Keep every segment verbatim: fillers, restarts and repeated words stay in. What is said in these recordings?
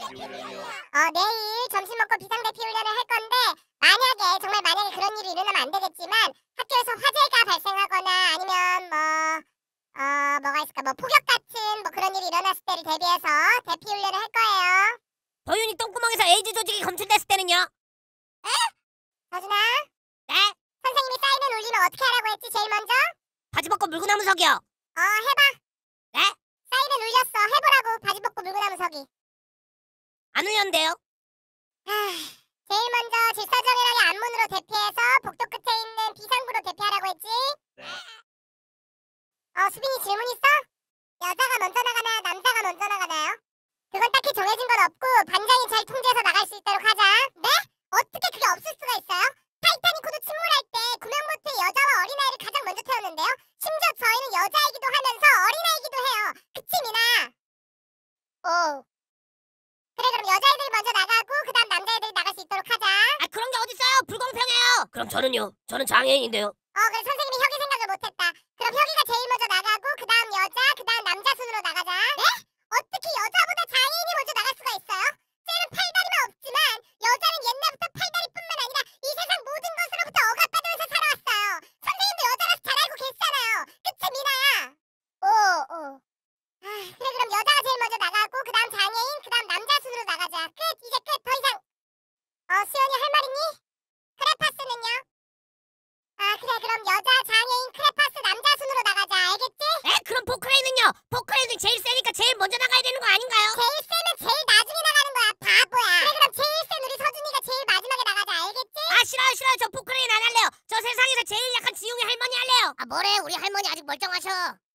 어, 내일 점심 먹고 비상대피 훈련을 할 건데 만약에 정말 만약에 그런 일이 일어나면 안 되겠지만 학교에서 화재가 발생하거나 아니면 뭐 어, 뭐가 있을까? 뭐 폭격 같은 뭐 그런 일이 일어났을 때를 대비해서 대피 훈련을 할 거예요. 도윤이 똥구멍에서 에이즈 조직이 검출됐을 때는요? 에? 서준아? 네? 선생님이 사이렌 울리면 어떻게 하라고 했지 제일 먼저? 바지 벗고 물구나무 서기요. 어, 해봐. 네? 사이렌 울렸어. 해보라고. 바지 벗고 물구나무 서기. 안 울렸는데요? 하, 제일 먼저 질서정연하게 앞문으로 대피해서 복도 끝에 있는 비상구로 대피하라고 했지? 네. 어, 수빈이 질문 있어? 여자가 먼저 나가나 남자가 먼저 나가나요? 그건 딱히 정해진 건 없고 반장이 잘 통제해서 나갈 수 있도록 하자. 네? 어떻게 그게 없을 수가 있어요? 타이타닉호도 침몰할 때 구명보트에 여자와 어린아이를 가장 먼저 태웠는데요. 심지어 저희는 여자이기도 하면서 어린아이기도 해요. 그치 미나? 오. 그래 그럼 여자애들이 먼저 나가고 그 다음 남자애들이 나갈 수 있도록 하자. 아 그런 게 어딨어요? 불공평해요. 그럼 저는요? 저는 장애인인데요. 어 그래 선생님이 혁이 생각을 못했다. 그럼 혁이가 제일 먼저 나가고 그 다음 여자 그 다음 남자 순으로 나가자. 네? 어떻게 여자보다 장애인이 먼저 나갈 수가 있어요? 쟤는 팔다리만 없지만 여자는 옛날부터 팔다리뿐만 아니라 이 세상 모든 것으로부터 억압받으면서 살아왔어요. 선생님도 여자라서 잘 알고 계시잖아요. 그치 미나야? 오 오. 아, 그래 그럼 여자가 제일 먼저 나가고 그 다음 장애인 그 다음 남자 순으로 나가자. 끝 이제 끝 더 이상. 어 수연이 할 말 있니? 크레파스는요? 아 그래 그럼 여자 장애인 크레파스 남자 순으로 나가자. 알겠지? 에? 그럼 포크레인은요? 포크레인은 제일 세니까 제일 먼저 나가야 되는 거 아닌가요? 제일 세면 제일 나중에 나가는 거야 바보야. 그래 그럼 제일 센 우리 서준이가 제일 마지막에 나가자. 알겠지? 아 싫어요 싫어요. 저 포크레인 안 할래요. 저 세상에서 제일 약한 지용이 할머니 할래요. 아 뭐래 우리 할머니 아직 멀쩡하셔.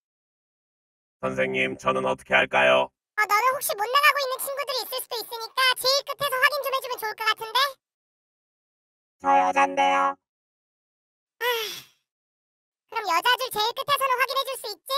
선생님, 저는 어떻게 할까요? 어 너는 혹시 못 나가고 있는 친구들이 있을 수도 있으니까 제일 끝에서 확인 좀 해주면 좋을 것 같은데? 저 여잔데요. 그럼 여자들 제일 끝에서는 확인해줄 수 있지?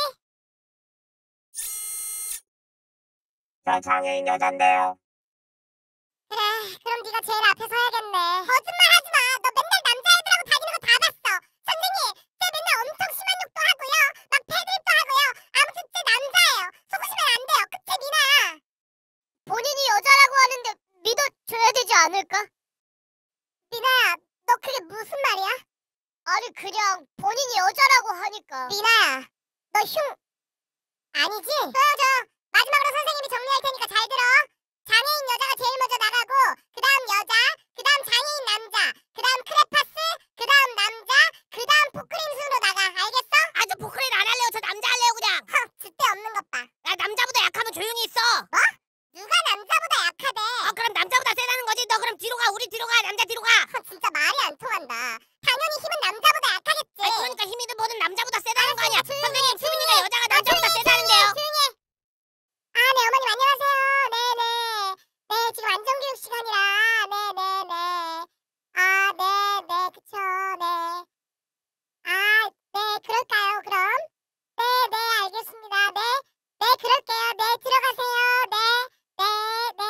저 장애인 여잔데요. 그래 그럼 네가 제일 앞에 서야겠네. 거짓말하지 마. 너 맨날 남자애들하고 다니는 거 다 봤어. 선생님 쟤 맨날 엄청 심한 욕도 하고요. 막 패드립도 하고요. 아무튼 쟤 남자예요. 속으시면 안 돼요. 그치 미나? 본인이 여자라고 하는데 믿어줘야 되지 않을까? 미나야 너 그게 무슨 말이야? 아니 그냥 본인이 여자라고 하니까. 미나야 너 흉 아니지? 보여줘. 마지막으로 선생님이 정리할 테니까 잘 들어. 장애인 여자가 제일 먼저 나가고 그 다음 여자 그 다음 장애인 남자 그 다음 크레파스 그 다음 남자 그 다음 포크레인 순으로 나가. 알겠어? 아 저 포크레인 안 할래요. 저 남자 할래요 그냥. 헉 줏대 없는 것 봐. 야 남자보다 약하면 조용히 있어. 뭐? 누가 남자보다 약하대? 아 그럼 남자보다 세다는 거지. 너 그럼 뒤로 가. 우리 뒤로 가. 남자 뒤로 가. 헉, 진짜 말이 안 통한다. 당연히 힘은 남자보다 약하겠지. 아니 그러니까 힘이든 뭐든 남자보다 세다는 거 아니야. 조용히 해, 선생님 조용히 수빈이가 해. 여자가 아, 남자보다 조용히 해, 세다는데요. 조용히 해. 아, 네, 어머님 안녕하세요. 네네. 네, 지금 안전교육 시간이라. 네네네. 아, 네네, 그쵸, 네. 아, 네, 그럴까요, 그럼? 네네, 알겠습니다. 네, 네, 그럴게요. 네, 들어가세요. 네, 네, 네.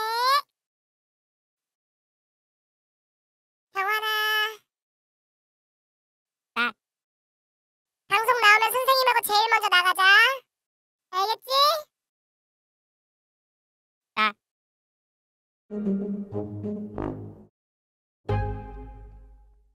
경환아. 아. 방송 나오면 선생님하고 제일 먼저 나가자. 알겠지? 아.